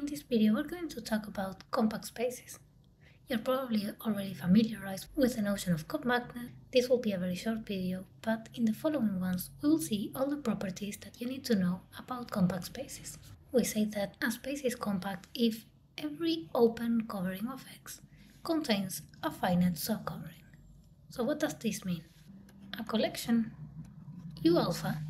this video we're going to talk about compact spaces. You're probably already familiarized with the notion of compactness. This will be a very short video, but in the following ones we will see all the properties that you need to know about compact spaces. We say that a space is compact if every open covering of X contains a finite subcovering. So what does this mean? A collection U alpha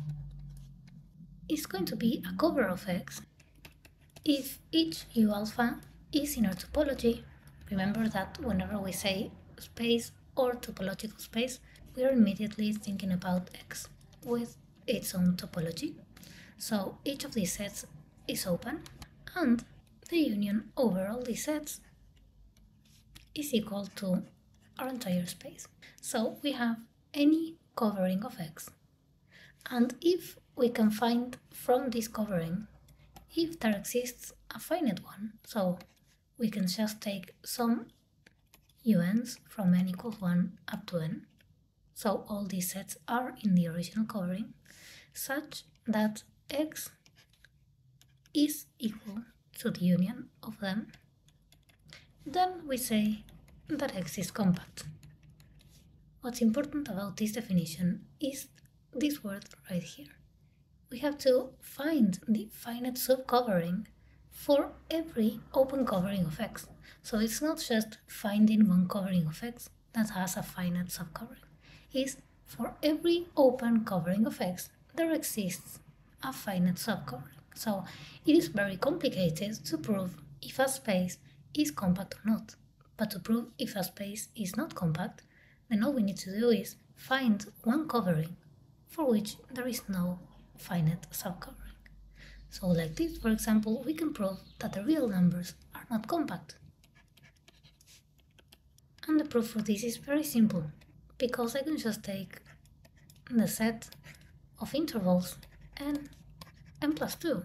is going to be a cover of X if each U alpha is in our topology. Remember that whenever we say space or topological space, we are immediately thinking about X with its own topology. So each of these sets is open, and the union over all these sets is equal to our entire space. So we have any covering of X, and if we can find from this covering if there exists a finite one, so we can just take some UNs from n equals 1 up to n, so all these sets are in the original covering, such that X is equal to the union of them, then we say that X is compact. What's important about this definition is this word right here. We have to find the finite subcovering for every open covering of X. So it's not just finding one covering of X that has a finite subcovering. It's for every open covering of X there exists a finite subcovering. So it is very complicated to prove if a space is compact or not. But to prove if a space is not compact, then all we need to do is find one covering for which there is no finite subcovering. So like this, for example, we can prove that the real numbers are not compact. And the proof for this is very simple, because I can just take the set of intervals n plus 2,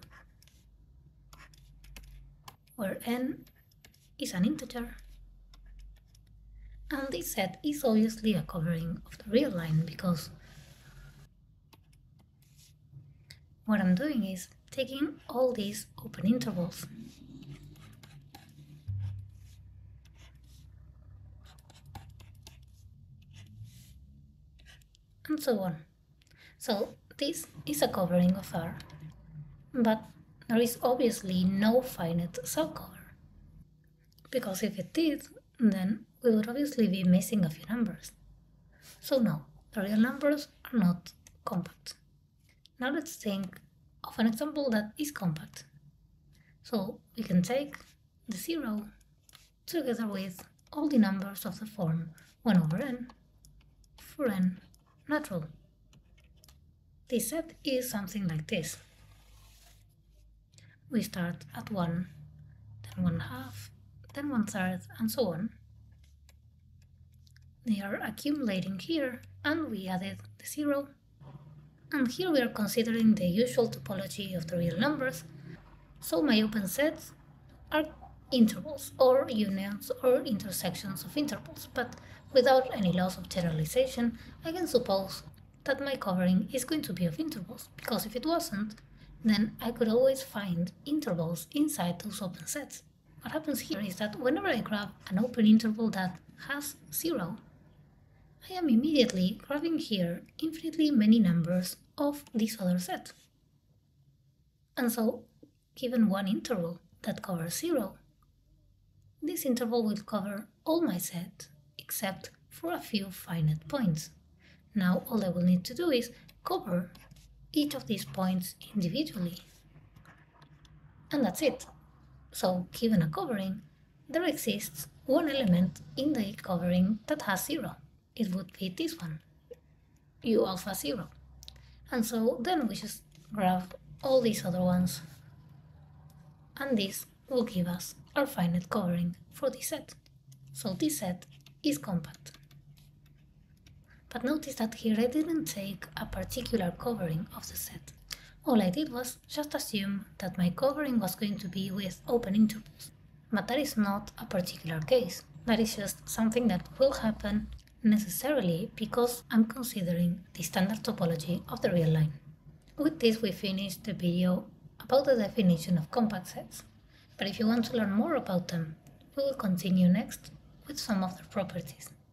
where n is an integer, and this set is obviously a covering of the real line, because what I'm doing is taking all these open intervals and so on. So this is a covering of R, but there is obviously no finite subcover, because if it did, then we would obviously be missing a few numbers. So no, the real numbers are not compact. Now let's think of an example that is compact. So we can take the 0 together with all the numbers of the form 1 over n for n natural. This set is something like this. We start at 1, then 1/2, then 1/3, and so on. They are accumulating here, and we added the 0. And here we are considering the usual topology of the real numbers, so my open sets are intervals or unions or intersections of intervals, but without any loss of generalization, I can suppose that my covering is going to be of intervals, because if it wasn't, then I could always find intervals inside those open sets. What happens here is that whenever I grab an open interval that has 0, I am immediately grabbing here infinitely many numbers of this other set. And so, given one interval that covers 0, this interval will cover all my set except for a few finite points. Now all I will need to do is cover each of these points individually. And that's it. So, given a covering, there exists one element in the covering that has 0. It would be this one, U alpha 0. And so then we just grab all these other ones, and this will give us our finite covering for this set. So this set is compact. But notice that here I didn't take a particular covering of the set. All I did was just assume that my covering was going to be with open intervals. But that is not a particular case. That is just something that will happen necessarily because I'm considering the standard topology of the real line. With this we finish the video about the definition of compact sets. But if you want to learn more about them, we will continue next with some of their properties.